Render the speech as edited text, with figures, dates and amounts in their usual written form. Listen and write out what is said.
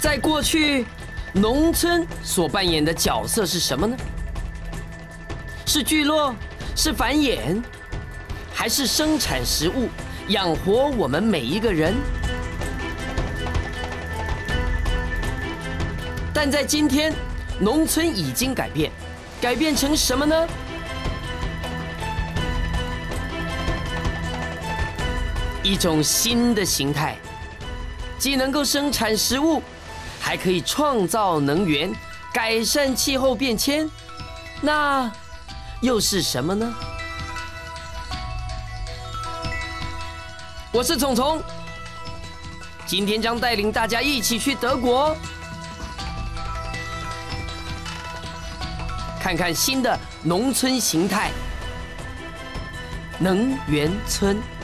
在过去，农村所扮演的角色是什么呢？是聚落，是繁衍，还是生产食物，养活我们每一个人？但在今天，农村已经改变，改变成什么呢？一种新的形态，既能够生产食物，还可以创造能源，改善气候变迁。那又是什么呢？我是聪聪，今天将带领大家一起去德国，看看新的农村形态——能源村。